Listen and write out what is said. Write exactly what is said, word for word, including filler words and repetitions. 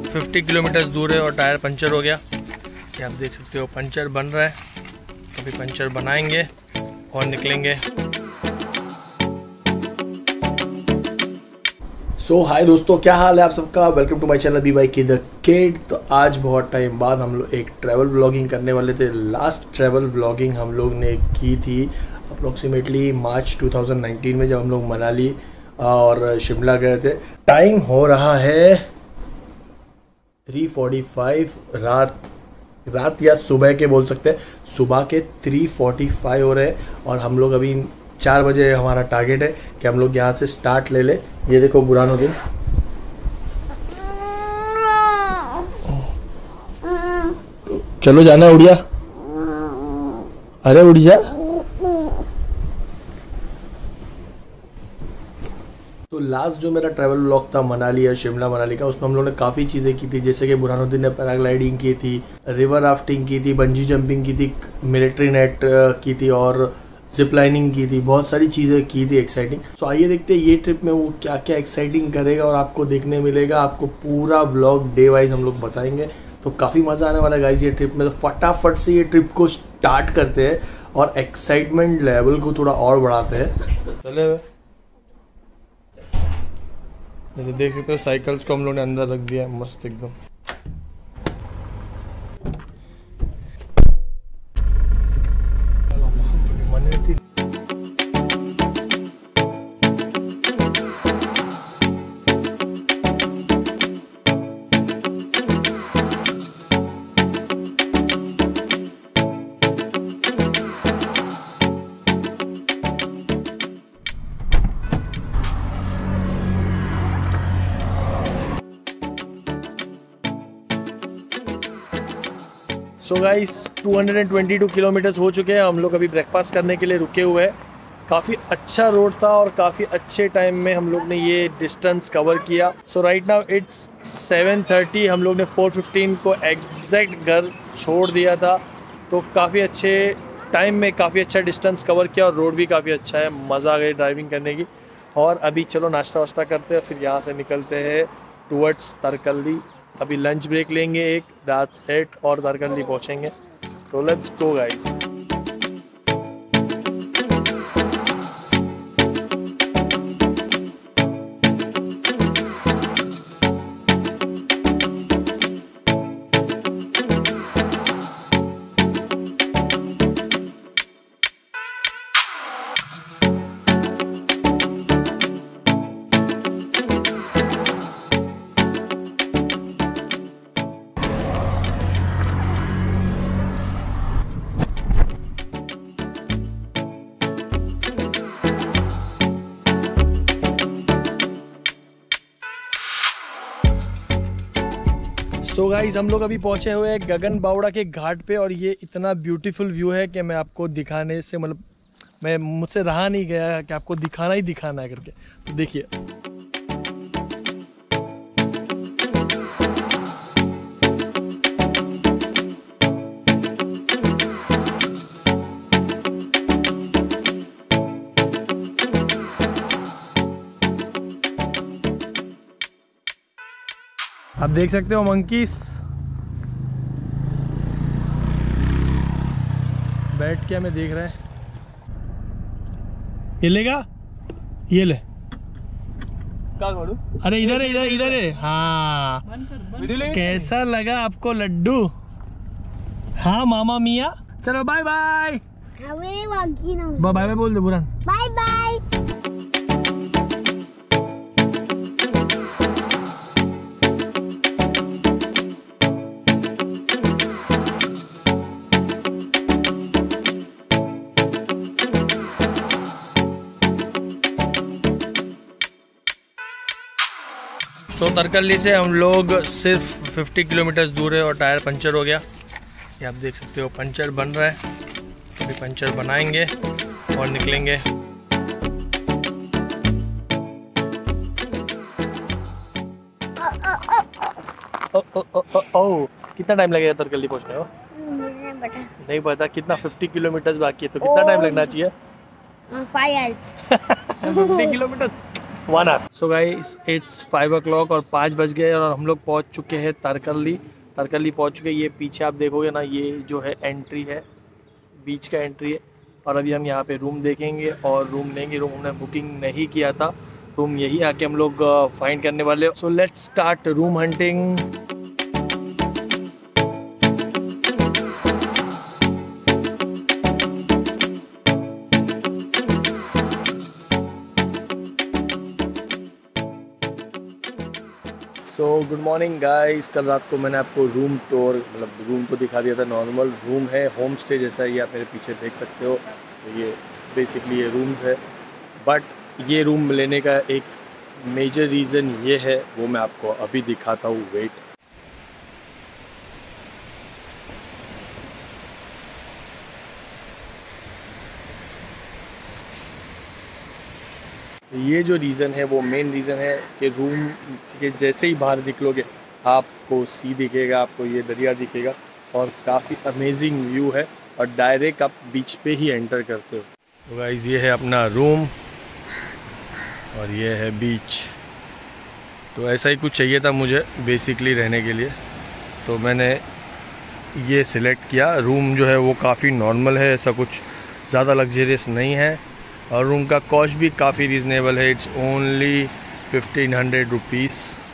पचास किलोमीटर दूर है और टायर पंचर हो गया। ये आप देख सकते हो पंचर बन रहा है। अभी पंचर बनाएंगे और निकलेंगे। सो हाय दोस्तों, क्या हाल है आप सबका। वेलकम टू माय चैनल बी बाई की द किड। तो आज बहुत टाइम बाद हम लोग एक ट्रैवल व्लॉगिंग करने वाले थे। लास्ट ट्रैवल व्लॉगिंग हम लोग ने की थी अप्रोक्सीमेटली मार्च दो हज़ार उन्नीस में, जब हम लोग मनाली और शिमला गए थे। टाइम हो रहा है तीन पैंतालीस, रात रात या सुबह के बोल सकते हैं। सुबह के तीन पैंतालीस हो रहे हैं और हम लोग अभी चार बजे हमारा टारगेट है कि हम लोग यहाँ से स्टार्ट ले ले। ये देखो बुरहानुद्दीन, चलो जाना है, उड़िया, अरे उड़ जा। तो लास्ट जो मेरा ट्रैवल व्लॉग था मनाली या शिमला मनाली का, उसमें हम लोगों ने काफ़ी चीज़ें की थी। जैसे कि बुरहानुद्दीन ने पैराग्लाइडिंग की थी, रिवर राफ्टिंग की थी, बंजी जंपिंग की थी, मिलिट्री नेट की थी और जिप लाइनिंग की थी। बहुत सारी चीज़ें की थी एक्साइटिंग। तो आइए देखते हैं ये ट्रिप में वो क्या क्या एक्साइटिंग करेगा और आपको देखने मिलेगा। आपको पूरा व्लॉग डे वाइज हम लोग बताएंगे, तो काफ़ी मज़ा आने वाला है गाइस ये ट्रिप में। तो फटाफट से ये ट्रिप को स्टार्ट करते हैं और एक्साइटमेंट लेवल को थोड़ा और बढ़ाते हैं। चले तो देख सकते हो साइकिल्स को हम लोगों ने अंदर रख दिया है मस्त एकदम। सो गाइस दो सौ बाईस किलोमीटर्स हो चुके हैं। हम लोग अभी ब्रेकफास्ट करने के लिए रुके हुए हैं। काफ़ी अच्छा रोड था और काफ़ी अच्छे टाइम में हम लोग ने ये डिस्टेंस कवर किया। सो राइट नाउ इट्स सात तीस। हम लोग ने चार पंद्रह को एग्जैक्ट घर छोड़ दिया था। तो काफ़ी अच्छे टाइम में काफ़ी अच्छा डिस्टेंस कवर किया और रोड भी काफ़ी अच्छा है। मज़ा आ गई ड्राइविंग करने की। और अभी चलो नाश्ता वाश्ता करते हैं, फिर यहाँ से निकलते हैं टूवर्ड्स तरकल्ली। अभी लंच ब्रेक लेंगे एक, दैट्स इट, और तरकल्ली पहुँचेंगे। तो लेट्स गो गाइस। तो गाइज हम लोग अभी पहुंचे हुए हैं गगन बावड़ा के घाट पे और ये इतना ब्यूटीफुल व्यू है कि मैं आपको दिखाने से मतलब मैं मुझसे रहा नहीं गया कि आपको दिखाना ही दिखाना है करके। तो देखिए आप देख सकते हो मंकीस बैठ के हमें देख रहे हैं। ये लेगा, ये ले, क्या करूं? अरे इधर है, इधर इधर है। हाँ, कैसा लगा आपको लड्डू? हाँ मामा मिया, चलो बाय बाय। बाय बाय बोल दे Burhan. Bye bye. So so, Tarkarli से हम लोग सिर्फ पचास किलोमीटर दूर है और टायर पंचर हो गया। ये आप देख सकते हो पंचर बन रहा है। अभी पंचर बनाएंगे और निकलेंगे। ओ, ओ, ओ, ओ, ओ, कितना टाइम लगेगा तरकल्ली पहुंचने को? नहीं पता। कितना पचास किलोमीटर बाकी है, तो कितना टाइम लगना चाहिए? Five hours. पचास kilometre one hour. So guys it's five o'clock और पाँच बज गए और हम लोग पहुंच चुके हैं तरकरली। तरकरली पहुंच चुके। ये पीछे आप देखोगे ना, ये जो है एंट्री है, बीच का एंट्री है। और अभी हम यहाँ पे रूम देखेंगे और रूम लेंगे। रूम हमने बुकिंग नहीं किया था, रूम यही आके हम लोग फाइंड करने वाले। So let's start room hunting. So good morning guys. कल रात को मैंने आपको रूम टूर मतलब रूम को दिखा दिया था। नॉर्मल रूम है, होम स्टे जैसा ही आप मेरे पीछे देख सकते हो। तो ये बेसिकली ये रूम है, बट ये रूम लेने का एक मेजर रीज़न ये है, वो मैं आपको अभी दिखाता हूँ। वेट। ये जो रीज़न है वो मेन रीज़न है कि रूम के जैसे ही बाहर निकलोगे आपको सी दिखेगा, आपको ये दरिया दिखेगा और काफ़ी अमेजिंग व्यू है और डायरेक्ट आप बीच पे ही एंटर करते हो। तो गाइस ये है अपना रूम और ये है बीच। तो ऐसा ही कुछ चाहिए था मुझे बेसिकली रहने के लिए, तो मैंने ये सिलेक्ट किया। रूम जो है वो काफ़ी नॉर्मल है, ऐसा कुछ ज़्यादा लग्जरियस नहीं है और रूम का कॉस्ट भी काफ़ी रीज़नेबल है। It's only fifteen hundred rupees